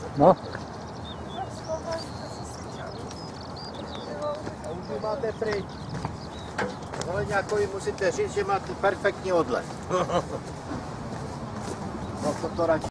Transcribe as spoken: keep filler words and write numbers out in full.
No. A už ji máte pryč. Zeleňákovi musíte říct, že máte perfektní odlet. No to to radši.